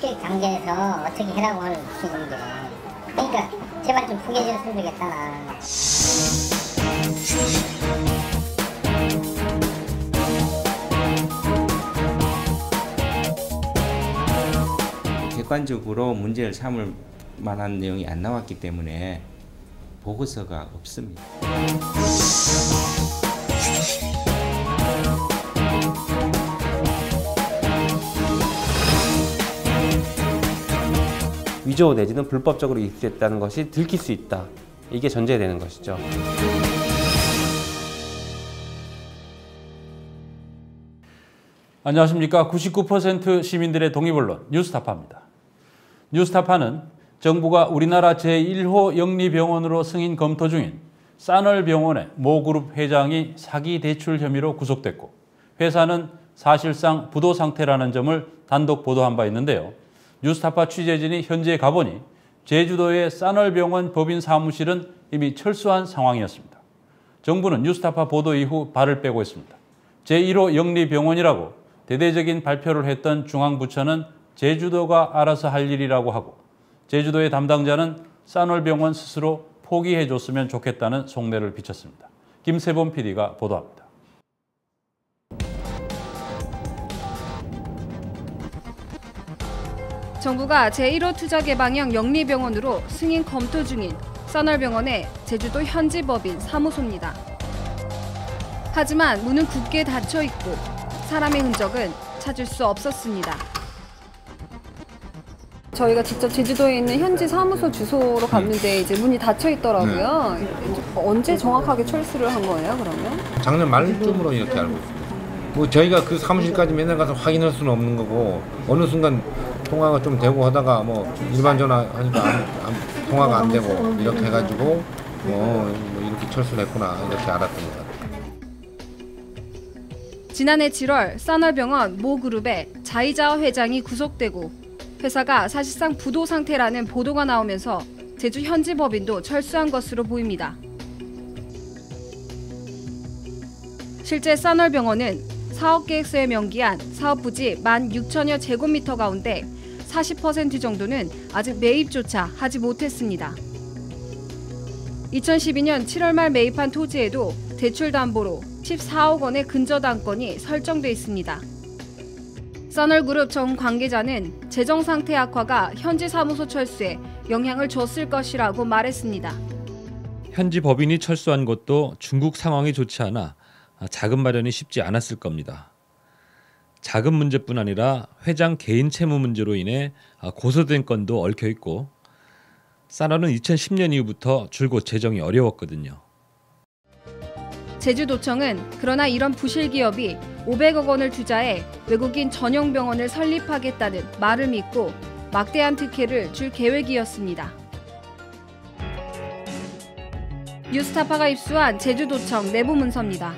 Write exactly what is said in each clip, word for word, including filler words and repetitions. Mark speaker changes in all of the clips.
Speaker 1: 이렇게 강제해서 어떻게 해라고 하는 게. 그러니까 제발 좀 포기해줬으면 좋겠다 나.
Speaker 2: 객관적으로 문제를 삼을 만한 내용이 안 나왔기 때문에 보고서가 없습니다.
Speaker 3: 위조 내지는 불법적으로 이식됐다는 것이 들킬 수 있다. 이게 전제되는 것이죠.
Speaker 4: 안녕하십니까. 구십구 퍼센트 시민들의 독립언론 뉴스타파입니다. 뉴스타파는 정부가 우리나라 제일 호 영리병원으로 승인 검토 중인 싸널병원의 모 그룹 회장이 사기 대출 혐의로 구속됐고 회사는 사실상 부도 상태라는 점을 단독 보도한 바 있는데요. 뉴스타파 취재진이 현지에 가보니 제주도의 싸널병원 법인 사무실은 이미 철수한 상황이었습니다. 정부는 뉴스타파 보도 이후 발을 빼고 있습니다. 제일 호 영리병원이라고 대대적인 발표를 했던 중앙부처는 제주도가 알아서 할 일이라고 하고 제주도의 담당자는 싸널병원 스스로 포기해줬으면 좋겠다는 속내를 비쳤습니다. 김세범 피디가 보도합니다.
Speaker 5: 정부가 제일 호 투자개방형 영리병원으로 승인 검토 중인 싸널병원의 제주도 현지 법인 사무소입니다. 하지만 문은 굳게 닫혀 있고 사람의 흔적은 찾을 수 없었습니다. 저희가 직접 제주도에 있는 현지 사무소 주소로 갔는데 이제 문이 닫혀 있더라고요. 네. 언제 정확하게 철수를 한 거예요, 그러면?
Speaker 6: 작년 말쯤으로 이렇게 알고 있습니다. 뭐 저희가 그 사무실까지 맨날 가서 확인할 수는 없는 거고 어느 순간 통화가 좀 되고 하다가 뭐 일반 전화 하니까 안, 안, 통화가 안 되고 이렇게 해가지고 뭐, 뭐 이렇게 철수를 했구나 이렇게 알았던 것 같아요.
Speaker 5: 지난해 칠월 싸널병원 모 그룹의 자이자와 회장이 구속되고 회사가 사실상 부도 상태라는 보도가 나오면서 제주 현지 법인도 철수한 것으로 보입니다. 실제 싸널병원은 사업 계획서에 명기한 사업 부지 만 육천여 제곱미터 가운데 사십 퍼센트 정도는 아직 매입조차 하지 못했습니다. 이천십이 년 칠월 말 매입한 토지에도 대출 담보로 십사억 원의 근저당권이 설정돼 있습니다. 싸널그룹 전 관계자는 재정 상태 악화가 현지 사무소 철수에 영향을 줬을 것이라고 말했습니다.
Speaker 7: 현지 법인이 철수한 것도 중국 상황이 좋지 않아 자금 마련이 쉽지 않았을 겁니다. 자금 문제뿐 아니라 회장 개인 채무 문제로 인해 고소된 건도 얽혀 있고 싸널은 이천십 년 이후부터 줄곧 재정이 어려웠거든요.
Speaker 5: 제주도청은 그러나 이런 부실 기업이 오백억 원을 투자해 외국인 전용 병원을 설립하겠다는 말을 믿고 막대한 특혜를 줄 계획이었습니다. 뉴스타파가 입수한 제주도청 내부 문서입니다.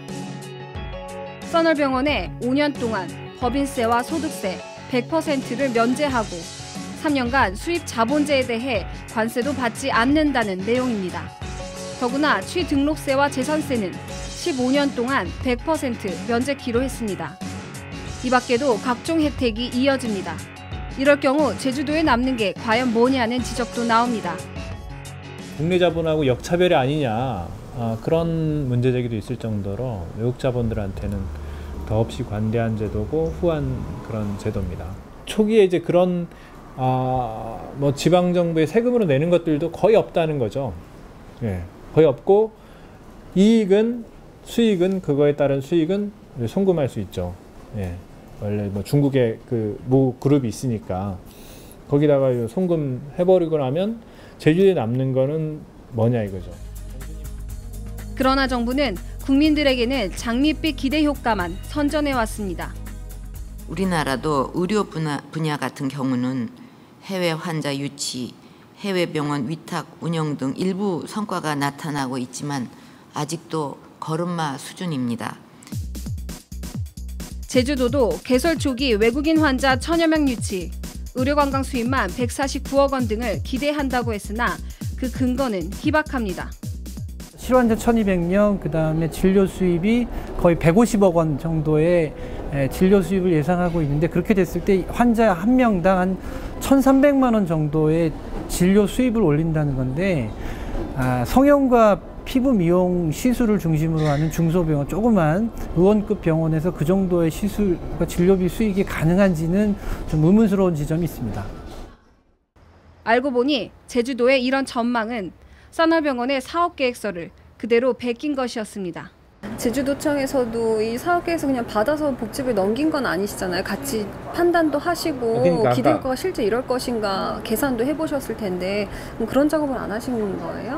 Speaker 5: 싸널병원에 오 년 동안 법인세와 소득세 백 퍼센트를 면제하고 삼 년간 수입 자본제에 대해 관세도 받지 않는다는 내용입니다. 더구나 취등록세와 재산세는 십오 년 동안 백 퍼센트 면제키로 했습니다. 이 밖에도 각종 혜택이 이어집니다. 이럴 경우 제주도에 남는 게 과연 뭐냐는 지적도 나옵니다.
Speaker 8: 국내 자본하고 역차별이 아니냐 아, 그런 문제제기도 있을 정도로 외국 자본들한테는 더없이 관대한 제도고 후한 그런 제도입니다. 초기에 이제 그런 아, 뭐 지방 정부의 세금으로 내는 것들도 거의 없다는 거죠. 예, 거의 없고 이익은 수익은 그거에 따른 수익은 송금할 수 있죠. 예, 원래 뭐 중국에 그 모 그룹이 있으니까 거기다가 송금 해버리고 나면 제주도에 남는 거는 뭐냐 이거죠.
Speaker 5: 그러나 정부는 국민들에게는 장밋빛 기대 효과만 선전해 왔습니다.
Speaker 9: 우리나라도 의료 분야, 분야 같은 경우는 해외 환자 유치, 해외 병원 위탁 운영 등 일부 성과가 나타나고 있지만 아직도 걸음마 수준입니다.
Speaker 5: 제주도도 개설 초기 외국인 환자 천여 명 유치, 의료관광 수입만 백사십구억 원 등을 기대한다고 했으나 그 근거는 희박합니다.
Speaker 10: 실환자 천이백 명, 그 다음에 진료 수입이 거의 백오십억 원 정도의 진료 수입을 예상하고 있는데 그렇게 됐을 때 환자 한 명당 한 천삼백만 원 정도의 진료 수입을 올린다는 건데, 아, 성형과 피부 미용 시술을 중심으로 하는 중소병원, 조그만 의원급 병원에서 그 정도의 시술과 진료비 수익이 가능한지는 좀 의문스러운 지점이 있습니다.
Speaker 5: 알고 보니 제주도의 이런 전망은 싸널병원의 사업계획서를 그대로 베낀 것이었습니다.
Speaker 11: 제주도청에서도 이 사업계획서 그냥 받아서 복지부에 넘긴 건 아니시잖아요. 같이 판단도 하시고
Speaker 6: 그러니까
Speaker 11: 기대효과가 실제 이럴 것인가 계산도 해보셨을 텐데 그런 작업을 안 하신 거예요?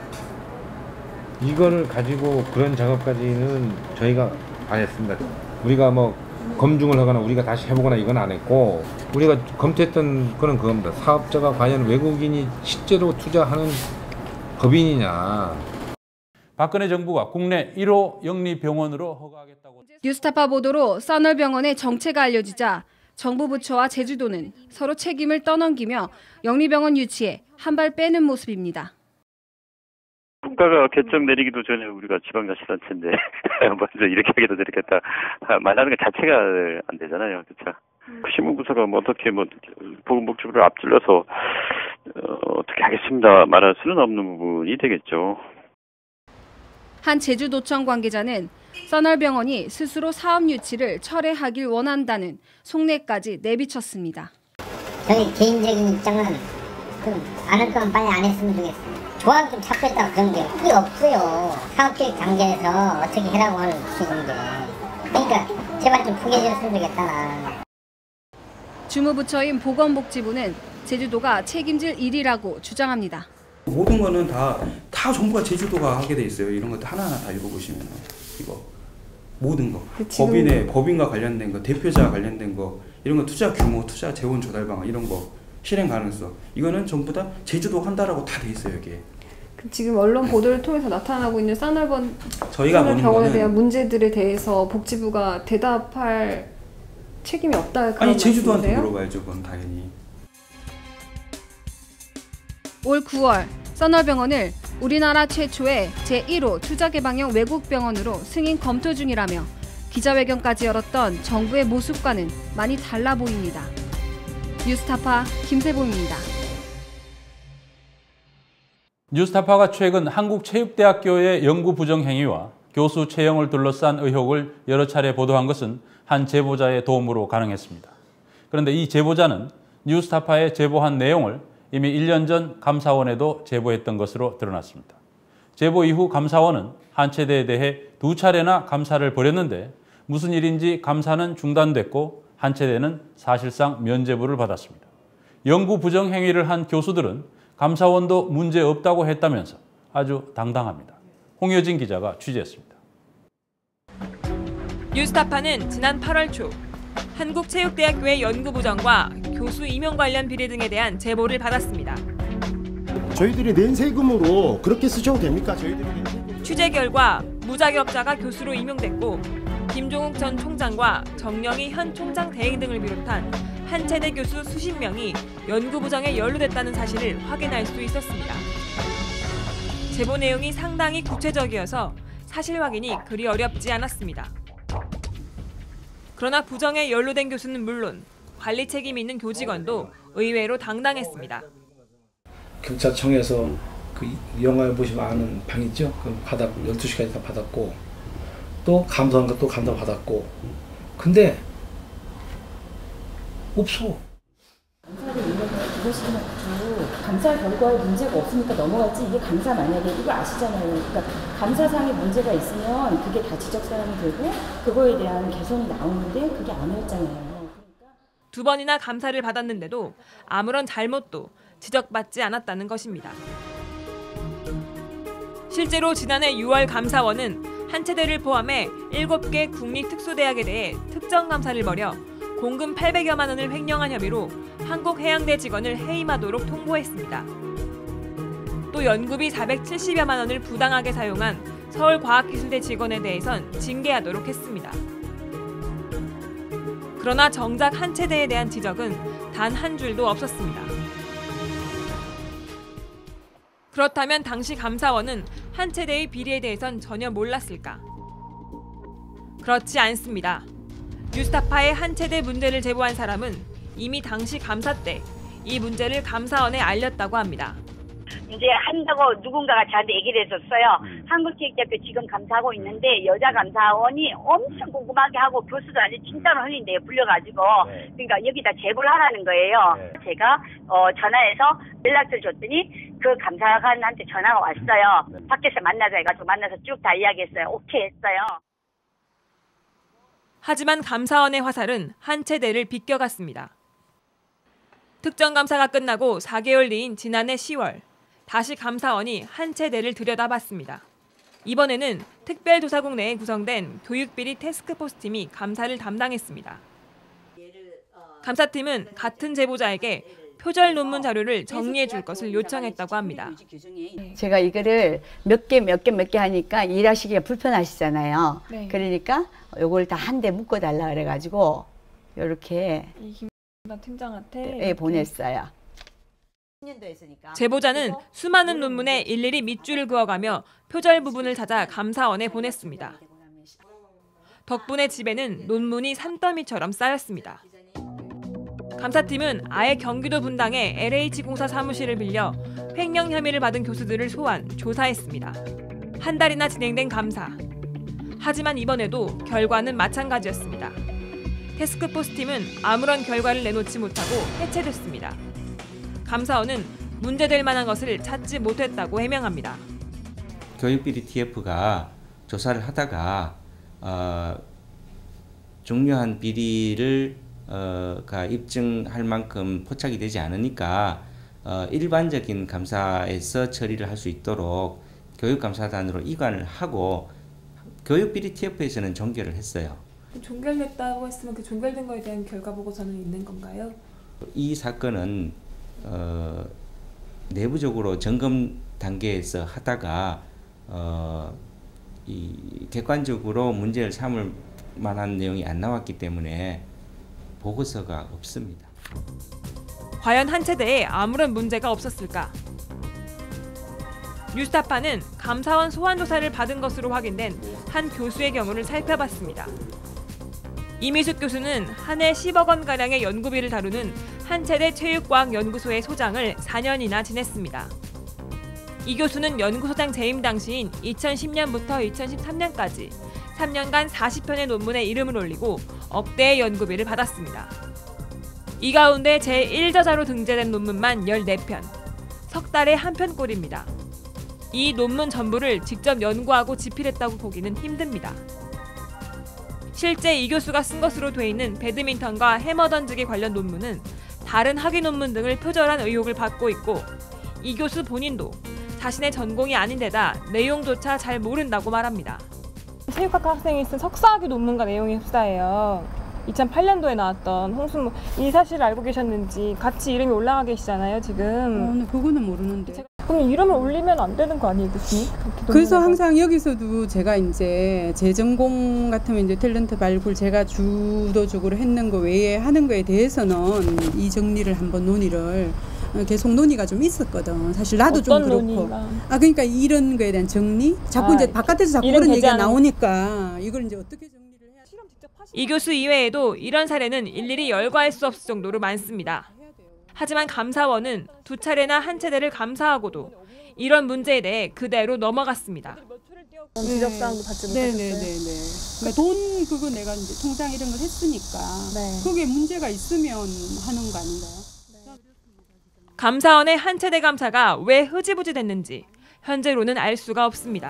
Speaker 6: 이거를 가지고 그런 작업까지는 저희가 안 했습니다. 우리가 뭐 검증을 하거나 우리가 다시 해보거나 이건 안 했고, 우리가 검토했던 거는 그겁니다. 사업자가 과연 외국인이 실제로 투자하는 법인이냐.
Speaker 4: 박근혜 정부가 국내 일 호 영리병원으로 허가하겠다고.
Speaker 5: 뉴스타파 보도로 싸널병원의 정체가 알려지자 정부 부처와 제주도는 서로 책임을 떠넘기며 영리병원 유치에 한 발 빼는 모습입니다.
Speaker 12: 국가가 결정 내리기도 전에 우리가 지방자치단체인데 먼저 이렇게 하겠다 저렇게 했다 말하는 것 자체가 안 되잖아요. 그렇죠? 신문부서가 뭐 어떻게 뭐 보건복지부를 앞질러서 어, 어떻게 하겠습니다 말할 수는 없는 부분이 되겠죠.
Speaker 5: 한 제주도청 관계자는 싸널병원이 스스로 사업 유치를 철회하길 원한다는 속내까지 내비쳤습니다.
Speaker 1: 저희 개인적인 입장은 좀 안 할 거면 빨리 안 했으면 좋겠어요. 조항 좀 찾겠다 그런 게 그게 없어요. 사업계획 단계에서 어떻게 해라고 하는 게. 그러니까 제발 좀 포기해줬으면 좋겠다. 나는.
Speaker 5: 주무부처인 보건복지부는 제주도가 책임질 일이라고 주장합니다.
Speaker 13: 모든 거는 다, 다 정부가 제주도가 하게 돼 있어요. 이런 것도 하나하나 다 읽어보시면 이거 모든 거 법인의 법인과 관련된 거, 대표자 관련된 거, 이런 거 투자 규모, 투자 재원 조달 방안 이런 거 실행 가능성 이거는 전부 다 제주도가 한다라고 다 돼 있어요. 이게
Speaker 11: 지금 언론 보도를 통해서 나타나고 있는 싸널병원에
Speaker 13: 저희가 보는 거는
Speaker 11: 대한 문제들에 대해서 복지부가 대답할 책임이 없다. 그런
Speaker 13: 아니 제주도한테
Speaker 11: 말씀이세요?
Speaker 13: 물어봐야죠. 그건 당연히.
Speaker 5: 올 구월 싸널병원을 우리나라 최초의 제일 호 투자개방형 외국병원으로 승인 검토 중이라며 기자회견까지 열었던 정부의 모습과는 많이 달라 보입니다. 뉴스타파 김세봉입니다.
Speaker 4: 뉴스타파가 최근 한국체육대학교의 연구 부정 행위와 교수 채용을 둘러싼 의혹을 여러 차례 보도한 것은 한 제보자의 도움으로 가능했습니다. 그런데 이 제보자는 뉴스타파에 제보한 내용을 이미 일 년 전 감사원에도 제보했던 것으로 드러났습니다. 제보 이후 감사원은 한체대에 대해 두 차례나 감사를 벌였는데 무슨 일인지 감사는 중단됐고 한체대는 사실상 면죄부를 받았습니다. 연구 부정 행위를 한 교수들은 감사원도 문제 없다고 했다면서 아주 당당합니다. 홍여진 기자가 취재했습니다.
Speaker 14: 뉴스타파는 지난 팔월 초 한국체육대학교의 연구 부정과 교수 임용 관련 비리 등에 대한 제보를 받았습니다.
Speaker 15: 저희들이 낸 세금으로 그렇게 쓰셔도 됩니까? 저희들이 낸 세금.
Speaker 14: 취재 결과 무자격자가 교수로 임용됐고 김종욱 전 총장과 정영희 현 총장 대행 등을 비롯한 한체대 교수 수십 명이 연구 부정에 연루됐다는 사실을 확인할 수 있었습니다. 제보 내용이 상당히 구체적이어서 사실 확인이 그리 어렵지 않았습니다. 그러나 부정에 연루된 교수는 물론 관리 책임이 있는 교직원도 의외로 당당했습니다.
Speaker 16: 경찰청에서 그 영화에 보시면 아는 방 있죠? 그 받았고 열두 시까지 다 받았고 또 감사한 것도 감사 받았고 근데 없어.
Speaker 17: 감사를 인정해 그것이면 감사 결과에 문제가 없으니까 넘어갔지 이게 감사 만약에 이거 아시잖아요. 그러니까 감사상에 문제가 있으면 그게 다 지적사항이 되고 그거에 대한 개선이 나오는데 그게 아니었잖아요.
Speaker 14: 두 번이나 감사를 받았는데도 아무런 잘못도 지적받지 않았다는 것입니다. 실제로 지난해 유월 감사원은 한체대를 포함해 일곱 개 국립특수대학에 대해 특정 감사를 벌여 공금 팔백여만 원을 횡령한 혐의로 한국해양대 직원을 해임하도록 통보했습니다. 또 연구비 사백칠십여만 원을 부당하게 사용한 서울과학기술대 직원에 대해선 징계하도록 했습니다. 그러나 정작 한체대에 대한 지적은 단 한 줄도 없었습니다. 그렇다면 당시 감사원은 한체대의 비리에 대해선 전혀 몰랐을까? 그렇지 않습니다. 뉴스타파의 한체대 문제를 제보한 사람은 이미 당시 감사 때 이 문제를 감사원에 알렸다고 합니다.
Speaker 18: 이제 한다고 누군가가 저한테 얘기를 했었어요. 음. 한국체육대학교 지금 감사하고 있는데 여자 감사원이 엄청 궁금하게 하고 교수들한테 진짜로 흘린대요. 불려가지고. 네. 그러니까 여기다 제보를 하라는 거예요. 네. 제가 어, 전화해서 연락처를 줬더니 그 감사관한테 전화가 왔어요. 네. 밖에서 만나자 해가지고 만나서 쭉 다 이야기했어요. 오케이 했어요.
Speaker 14: 하지만 감사원의 화살은 한체대를 비껴갔습니다. 특정감사가 끝나고 사 개월 뒤인 지난해 시월, 다시 감사원이 한체대를 들여다봤습니다. 이번에는 특별조사국 내에 구성된 교육비리 태스크포스팀이 감사를 담당했습니다. 감사팀은 같은 제보자에게 표절 논문 자료를 정리해 줄 것을 요청했다고 합니다.
Speaker 19: 제가 이거를 몇 개 몇 개 몇 개 하니까 일하시기가 불편하시잖아요. 네. 그러니까 이걸 다 한 대 묶어달라 그래가지고 이렇게
Speaker 11: 팀장한테
Speaker 19: 예, 보냈어요.
Speaker 14: 제보자는 수많은 논문에 일일이 밑줄을 그어가며 표절 부분을 찾아 감사원에 보냈습니다. 덕분에 집에는 논문이 산더미처럼 쌓였습니다. 감사팀은 아예 경기도 분당의 엘에이치공사 사무실을 빌려 횡령 혐의를 받은 교수들을 소환, 조사했습니다. 한 달이나 진행된 감사. 하지만 이번에도 결과는 마찬가지였습니다. 태스크포스팀은 아무런 결과를 내놓지 못하고 해체됐습니다. 감사원은 문제될 만한 것을 찾지 못했다고 해명합니다.
Speaker 2: 교육비리 티에프가 조사를 하다가 어, 중요한 비리를 어, 가 입증할 만큼 포착이 되지 않으니까 어, 일반적인 감사에서 처리를 할 수 있도록 교육감사단으로 이관을 하고 교육비리 티에프에서는 종결을 했어요.
Speaker 11: 종결됐다고 했으면 그 종결된 거에 대한 결과 보고서는 있는 건가요?
Speaker 2: 이 사건은 어, 내부적으로 점검 단계에서 하다가 어, 이 객관적으로 문제를 삼을 만한 내용이 안 나왔기 때문에 보고서가 없습니다.
Speaker 14: 과연 한체대에 아무런 문제가 없었을까? 뉴스타파는 감사원 소환 조사를 받은 것으로 확인된 한 교수의 경우를 살펴봤습니다. 이미숙 교수는 한 해 십억 원가량의 연구비를 다루는 한체대 체육과학연구소의 소장을 사 년이나 지냈습니다. 이 교수는 연구소장 재임 당시인 이천십 년부터 이천십삼 년까지 삼 년간 사십 편의 논문에 이름을 올리고 억대의 연구비를 받았습니다. 이 가운데 제일 저자로 등재된 논문만 열네 편, 석 달에 한 편꼴입니다. 이 논문 전부를 직접 연구하고 집필했다고 보기는 힘듭니다. 실제 이 교수가 쓴 것으로 돼 있는 배드민턴과 해머 던지기 관련 논문은 다른 학위 논문 등을 표절한 의혹을 받고 있고 이 교수 본인도 자신의 전공이 아닌 데다 내용조차 잘 모른다고 말합니다.
Speaker 11: 체육학과 학생이 쓴 석사학위 논문과 내용이 흡사해요. 이천팔 년도에 나왔던 홍순모, 이 사실을 알고 계셨는지 같이 이름이 올라가 계시잖아요 지금.
Speaker 20: 어, 그거는 모르는데.
Speaker 11: 그럼 이름을 올리면 안 되는 거 아니에요, 교수님?
Speaker 20: 그래서 항상 여기서도 제가 이제 제 전공 같으면 이제 탤런트 발굴 제가 주도적으로 했는 거 외에 하는 거에 대해서는 이 정리를 한번 논의를 계속 논의가 좀 있었거든. 사실 나도 좀 그렇고. 논의가? 아 그러니까 이런 거에 대한 정리? 자꾸 아, 이제 바깥에서 자꾸 그런 얘기가 나오니까 이걸 이제 어떻게 정리를 해야 돼?
Speaker 14: 이 교수 이외에도 이런 사례는 일일이 열거할 수 없을 정도로 많습니다. 하지만 감사원은 두 차례나 한체대를 감사하고도 이런 문제에 대해 그대로 넘어갔습니다.
Speaker 11: 지적사항도 받지 못하셨어요?
Speaker 20: 네네네네. 그러니까 돈 그거 내가 이제 통장 이런 걸 했으니까 네. 그게 문제가 있으면 하는 거 아닌가요?
Speaker 14: 감사원의 한체대 감사가 왜 흐지부지 됐는지 현재로는 알 수가 없습니다.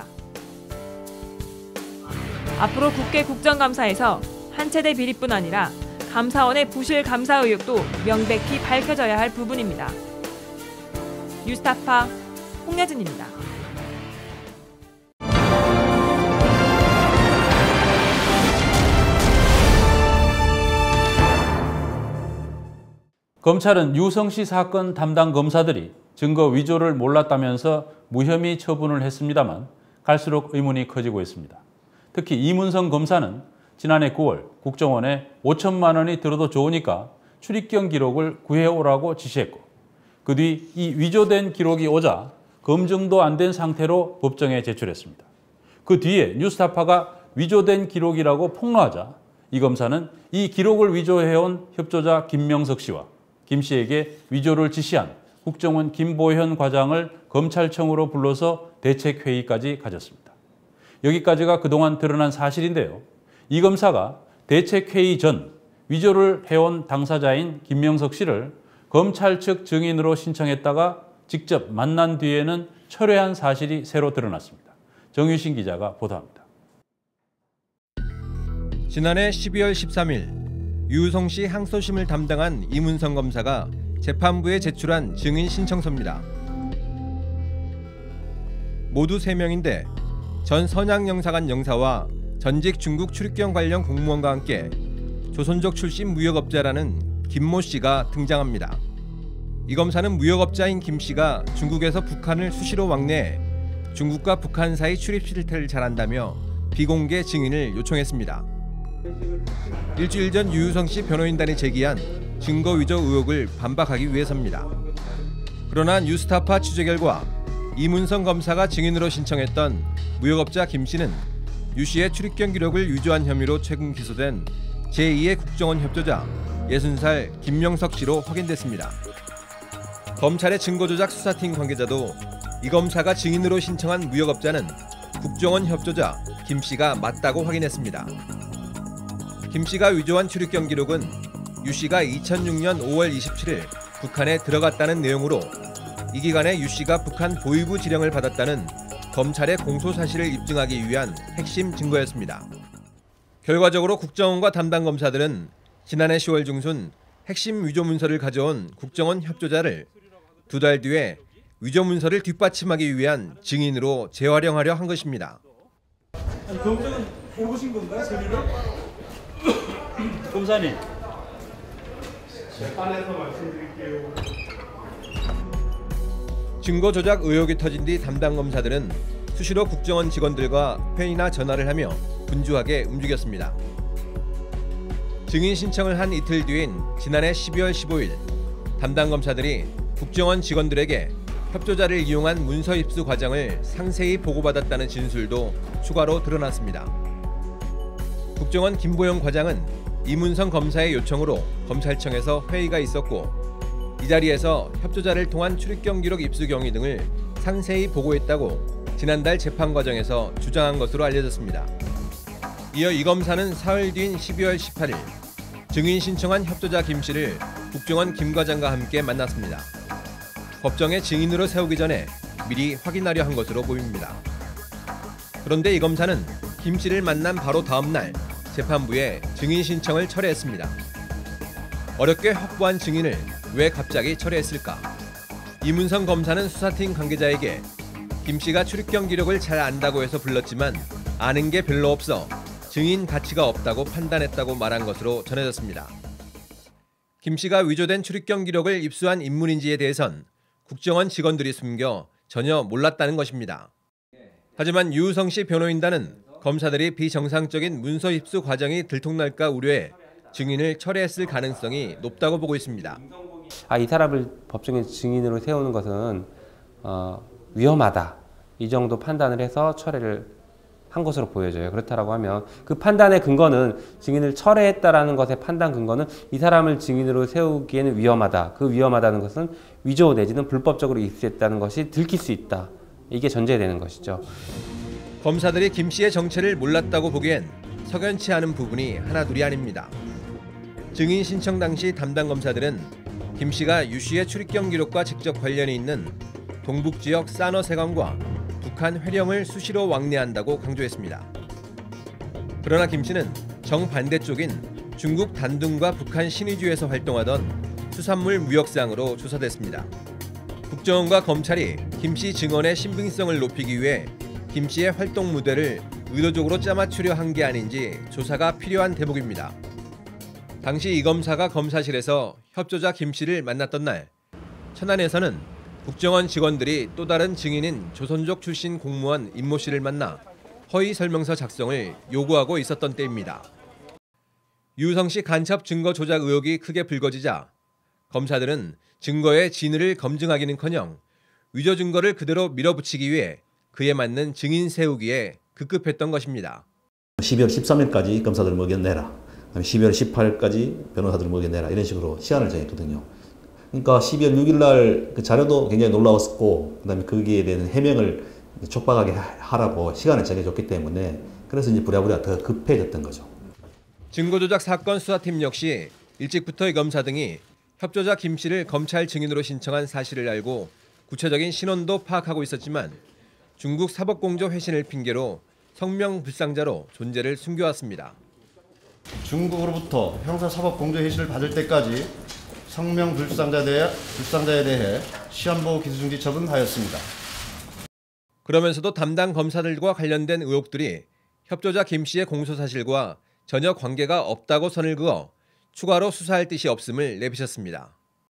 Speaker 14: 앞으로 국회 국정감사에서 한체대 비리뿐 아니라 감사원의 부실 감사 의혹도 명백히 밝혀져야 할 부분입니다. 뉴스타파 홍여진입니다.
Speaker 4: 검찰은 유성씨 사건 담당 검사들이 증거 위조를 몰랐다면서 무혐의 처분을 했습니다만 갈수록 의문이 커지고 있습니다. 특히 이문성 검사는 지난해 구월 국정원에 오천만 원이 들어도 좋으니까 출입경 기록을 구해오라고 지시했고 그 뒤 이 위조된 기록이 오자 검증도 안 된 상태로 법정에 제출했습니다. 그 뒤에 뉴스타파가 위조된 기록이라고 폭로하자 이 검사는 이 기록을 위조해온 협조자 김명석 씨와 김 씨에게 위조를 지시한 국정원 김보현 과장을 검찰청으로 불러서 대책회의까지 가졌습니다. 여기까지가 그동안 드러난 사실인데요. 이 검사가 대책회의 전 위조를 해온 당사자인 김명석 씨를 검찰 측 증인으로 신청했다가 직접 만난 뒤에는 철회한 사실이 새로 드러났습니다. 정유신 기자가 보도합니다.
Speaker 21: 지난해 십이월 십삼일 유우성 씨 항소심을 담당한 이문성 검사가 재판부에 제출한 증인 신청서입니다. 모두 세 명인데 전 선양영사관 영사와 전직 중국 출입경 관련 공무원과 함께 조선족 출신 무역업자라는 김모 씨가 등장합니다. 이 검사는 무역업자인 김 씨가 중국에서 북한을 수시로 왕래해 중국과 북한 사이 출입 실태를 잘 안다며 비공개 증인을 요청했습니다. 일주일 전 유우성 씨 변호인단이 제기한 증거 위조 의혹을 반박하기 위해서입니다. 그러나 뉴스타파 취재 결과 이문성 검사가 증인으로 신청했던 무역업자 김 씨는 유 씨의 출입경 기록을 위조한 혐의로 최근 기소된 제이의 국정원 협조자 예순 살 김명석 씨로 확인됐습니다. 검찰의 증거조작 수사팀 관계자도 이 검사가 증인으로 신청한 무역업자는 국정원 협조자 김 씨가 맞다고 확인했습니다. 김 씨가 위조한 출입경 기록은 유 씨가 이천육년 오월 이십칠일 북한에 들어갔다는 내용으로 이 기간에 유 씨가 북한 보위부 지령을 받았다는 검찰의 공소 사실을 입증하기 위한 핵심 증거였습니다. 결과적으로 국정원과 담당 검사들은 지난해 시월 중순 핵심 위조 문서를 가져온 국정원 협조자를 두 달 뒤에 위조 문서를 뒷받침하기 위한 증인으로 재활용하려 한 것입니다.
Speaker 4: 아니, 검증은 해보신 건가요, 재미로? 검사님.
Speaker 15: 재판에서 말씀드릴게요.
Speaker 21: 증거 조작 의혹이 터진 뒤 담당 검사들은 수시로 국정원 직원들과 회의나 전화를 하며 분주하게 움직였습니다. 증인 신청을 한 이틀 뒤인 지난해 십이월 십오일 담당 검사들이 국정원 직원들에게 협조자를 이용한 문서 입수 과정을 상세히 보고받았다는 진술도 추가로 드러났습니다. 국정원 김보영 과장은 이문성 검사의 요청으로 검찰청에서 회의가 있었고 이 자리에서 협조자를 통한 출입경 기록 입수 경위 등을 상세히 보고했다고 지난달 재판 과정에서 주장한 것으로 알려졌습니다. 이어 이 검사는 사흘 뒤인 십이월 십팔일 증인 신청한 협조자 김 씨를 국정원 김 과장과 함께 만났습니다. 법정에 증인으로 세우기 전에 미리 확인하려 한 것으로 보입니다. 그런데 이 검사는 김 씨를 만난 바로 다음 날 재판부에 증인 신청을 철회했습니다. 어렵게 확보한 증인을 왜 갑자기 철회했을까? 이문성 검사는 수사팀 관계자에게 김 씨가 출입경 기록을 잘 안다고 해서 불렀지만 아는 게 별로 없어 증인 가치가 없다고 판단했다고 말한 것으로 전해졌습니다. 김 씨가 위조된 출입경 기록을 입수한 인물인지에 대해선 국정원 직원들이 숨겨 전혀 몰랐다는 것입니다. 하지만 유우성 씨 변호인단은 검사들이 비정상적인 문서 입수 과정이 들통날까 우려해 증인을 철회했을 가능성이 높다고 보고 있습니다.
Speaker 3: 아, 이 사람을 법정에 증인으로 세우는 것은 어, 위험하다. 이 정도 판단을 해서 철회를 한 것으로 보여져요. 그렇다고 하면 그 판단의 근거는 증인을 철회했다라는 것의 판단 근거는 이 사람을 증인으로 세우기에는 위험하다. 그 위험하다는 것은 위조 내지는 불법적으로 입수했다는 것이 들킬 수 있다. 이게 전제되는 것이죠.
Speaker 21: 검사들이 김 씨의 정체를 몰랐다고 보기엔 석연치 않은 부분이 하나둘이 아닙니다. 증인 신청 당시 담당 검사들은 김 씨가 유 씨의 출입경 기록과 직접 관련이 있는 동북 지역 산어세관과 북한 회령을 수시로 왕래한다고 강조했습니다. 그러나 김 씨는 정반대쪽인 중국 단둥과 북한 신의주에서 활동하던 수산물 무역상으로 조사됐습니다. 국정원과 검찰이 김 씨 증언의 신빙성을 높이기 위해 김 씨의 활동 무대를 의도적으로 짜맞추려 한 게 아닌지 조사가 필요한 대목입니다. 당시 이 검사가 검사실에서 협조자 김 씨를 만났던 날 천안에서는 국정원 직원들이 또 다른 증인인 조선족 출신 공무원 임모 씨를 만나 허위 설명서 작성을 요구하고 있었던 때입니다. 유우성 씨 간첩 증거 조작 의혹이 크게 불거지자 검사들은 증거의 진위를 검증하기는커녕 위조 증거를 그대로 밀어붙이기 위해 그에 맞는 증인 세우기에 급급했던 것입니다.
Speaker 22: 십이월 십삼일까지 검사들을 먹여내라. 십이월 십팔일까지 변호사들을 먹여내라. 이런 식으로 시한을 정했거든요. 그러니까 십이월 육일 날 그 자료도 굉장히 놀라웠었고, 그다음에 거기에 대한 해명을 촉박하게 하라고 시간을 정해줬기 때문에 그래서 이제 부랴부랴 더 급해졌던 거죠.
Speaker 21: 증거조작 사건 수사팀 역시 일찍부터 이 검사 등이 협조자 김 씨를 검찰 증인으로 신청한 사실을 알고 구체적인 신원도 파악하고 있었지만 중국 사법공조 회신을 핑계로 성명불상자로 존재를 숨겨왔습니다.
Speaker 15: 중국으로부터 형사사법공조 회신을 받을 때까지 성명불상자에 대해, 불상자에 대해 시한부 기소중지 처분하였습니다.
Speaker 21: 그러면서도 담당 검사들과 관련된 의혹들이 협조자 김 씨의 공소 사실과 전혀 관계가 없다고 선을 그어 추가로 수사할 뜻이 없음을 내비쳤습니다.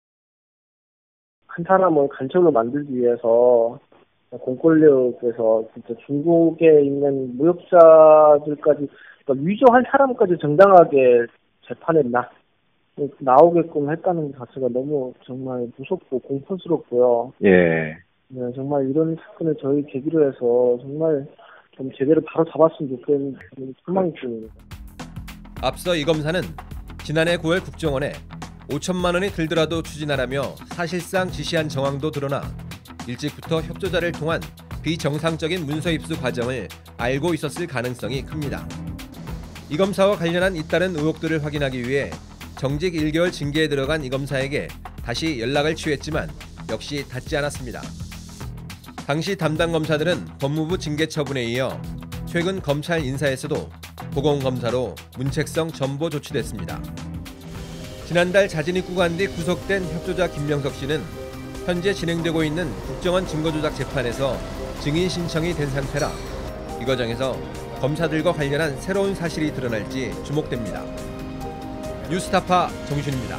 Speaker 7: 한 사람을 간첩으로 만들기 위해서 공권력에서 진짜 중국에 있는 무역자들까지, 그러니까 위조한 사람까지 정당하게 재판에 나, 나오게끔 했다는 것 자체가 너무 정말 무섭고 공포스럽고요.
Speaker 12: 예.
Speaker 7: 네, 정말 이런 사건을 저희 계기로 해서 정말 좀 제대로 바로 잡았으면 좋겠는 소망이 있습니다.
Speaker 21: 앞서 이 검사는 지난해 구월 국정원에 오천만 원이 들더라도 추진하라며 사실상 지시한 정황도 드러나 일찍부터 협조자를 통한 비정상적인 문서 입수 과정을 알고 있었을 가능성이 큽니다. 이 검사와 관련한 잇따른 의혹들을 확인하기 위해 정직 일 개월 징계에 들어간 이 검사에게 다시 연락을 취했지만 역시 닿지 않았습니다. 당시 담당 검사들은 법무부 징계 처분에 이어 최근 검찰 인사에서도 보건검사로 문책성 전보 조치됐습니다. 지난달 자진 입국한 뒤 구속된 협조자 김명석 씨는 현재 진행되고 있는 국정원 증거조작 재판에서 증인 신청이 된 상태라 이 과정에서 검사들과 관련한 새로운 사실이 드러날지 주목됩니다. 뉴스타파 정준입니다.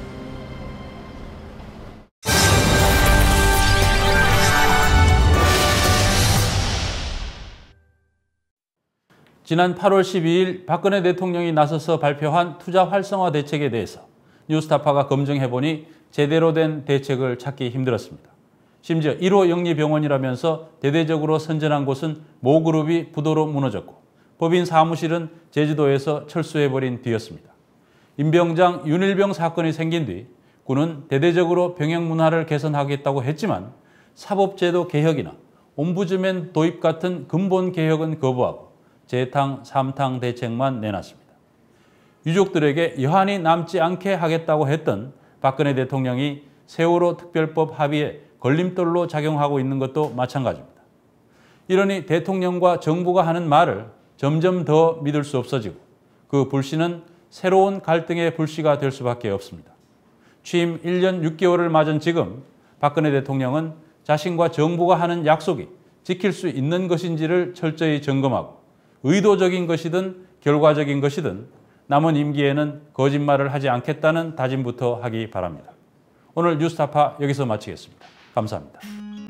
Speaker 4: 지난 팔월 십이일 박근혜 대통령이 나서서 발표한 투자 활성화 대책에 대해서 뉴스타파가 검증해보니 제대로 된 대책을 찾기 힘들었습니다. 심지어 일 호 영리병원이라면서 대대적으로 선전한 곳은 모그룹이 부도로 무너졌고 법인 사무실은 제주도에서 철수해버린 뒤였습니다. 임병장 윤일병 사건이 생긴 뒤 군은 대대적으로 병역 문화를 개선하겠다고 했지만 사법제도 개혁이나 옴부즈맨 도입 같은 근본 개혁은 거부하고 재탕, 삼탕 대책만 내놨습니다. 유족들에게 여한이 남지 않게 하겠다고 했던 박근혜 대통령이 세월호 특별법 합의에 걸림돌로 작용하고 있는 것도 마찬가지입니다. 이러니 대통령과 정부가 하는 말을 점점 더 믿을 수 없어지고 그 불씨는 새로운 갈등의 불씨가 될 수밖에 없습니다. 취임 일 년 육 개월을 맞은 지금 박근혜 대통령은 자신과 정부가 하는 약속이 지킬 수 있는 것인지를 철저히 점검하고 의도적인 것이든 결과적인 것이든 남은 임기에는 거짓말을 하지 않겠다는 다짐부터 하기 바랍니다. 오늘 뉴스타파 여기서 마치겠습니다. 감사합니다.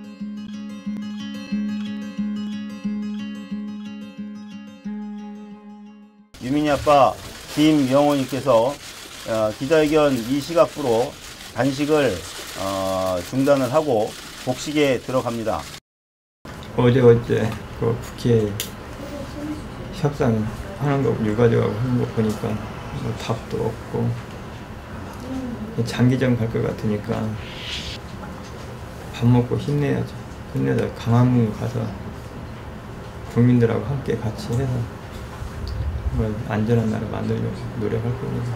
Speaker 8: 유민이 아빠 김영호님께서 기자회견 이 시각부로 단식을 중단을 하고 복식에 들어갑니다.
Speaker 23: 어제 어제 그 국회 협상하는 거 유가족하고 하는 거 보니까 뭐 답도 없고 장기전 갈 것 같으니까 밥 먹고 힘내야죠. 힘내서 강화문 가서 국민들하고 함께 같이 해서 정말 안전한 나라 만들려고 노력할 겁니다.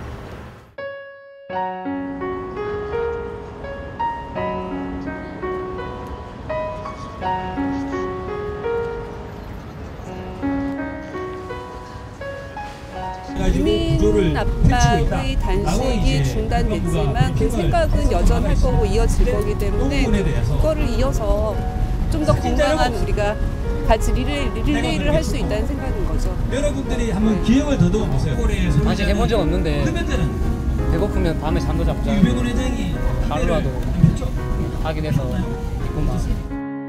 Speaker 24: 유민 아빠의 단식이 중단됐지만 그 생각은 여전할 거고 이어질 거기 때문에 그거를 이어서 좀 더 건강한 우리가 같이 릴레이, 릴레이를 할 수 있다는 생각인 거죠.
Speaker 25: 여러분들이 한번 기억을 더듬어 보세요.
Speaker 26: 단식 해본 적 없는데 배고프면 밤에 잠도 자고 하루라도 하게 돼서 있구만.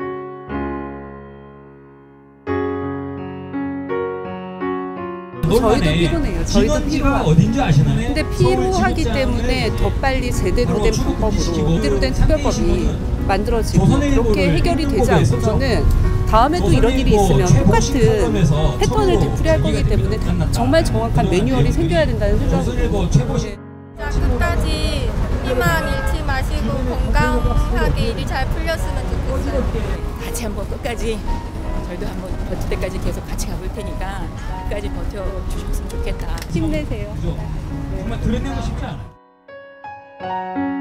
Speaker 24: 저희도 피곤해요. 저희도 피로하고.
Speaker 25: 어딘지 아시나요?
Speaker 24: 근데 피로하기 때문에 더 빨리 제대로 된 방법으로 제대로 된 특별법이 만들어지고 그렇게 해결이 되지 않고서는 다음에 또 이런 일이 있으면 똑같은 패턴을 되풀이할 거기 때문에 정말 정확한 매뉴얼이 생겨야 된다는 생각입니다.
Speaker 27: 끝까지 희망 잃지
Speaker 1: 마시고 건강하게 일이 잘 풀렸으면 좋겠어요.
Speaker 5: 같이 한번 끝까지 저희도 한번 버틸 때까지 계속 같이 가볼 테니까 끝까지 버텨주셨으면 좋겠다.
Speaker 1: 힘내세요.
Speaker 25: 정말 들어내는 거 쉽지 않아요.